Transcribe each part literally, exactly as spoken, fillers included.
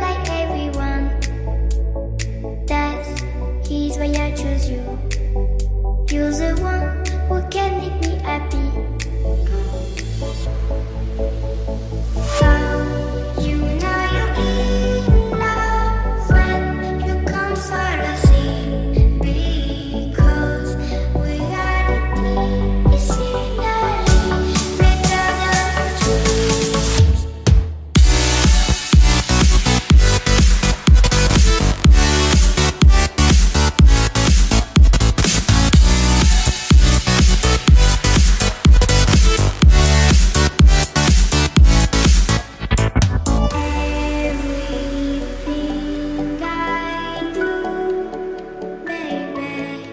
like everyone. That's He's why I choose you. You're the one who can make me happy. How you know you're in love when you come for the sea. Because reality is finally better than dreams. Everything I do, baby,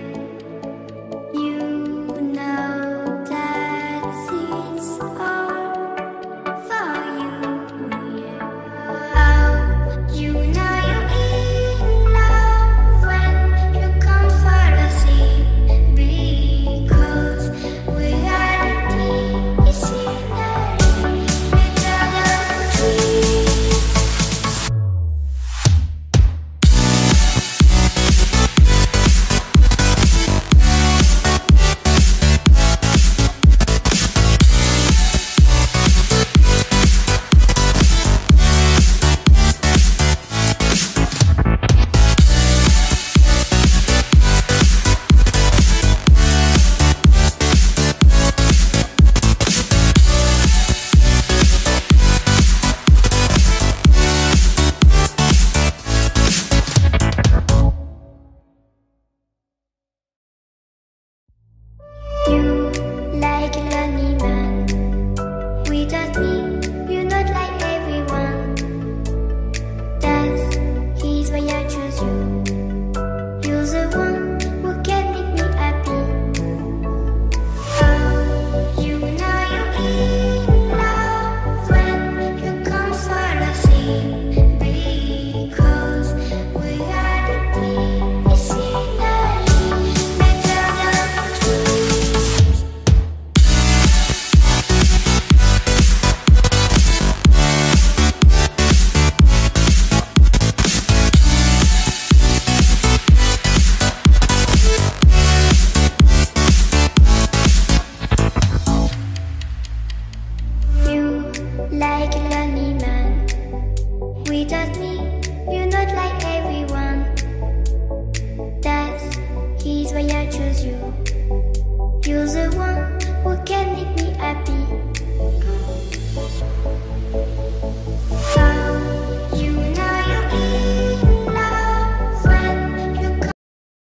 you know that it's all for you. Yeah. Oh, you know you're in love when you come for the sea. Because reality is finally better than dreams. You like a lonely man. Without me, you're not like everyone. That's He's why I choose you. You're the one who can make me happy. Oh, you know you're in love when you come for the sea. Because reality is finally better than dreams. You like a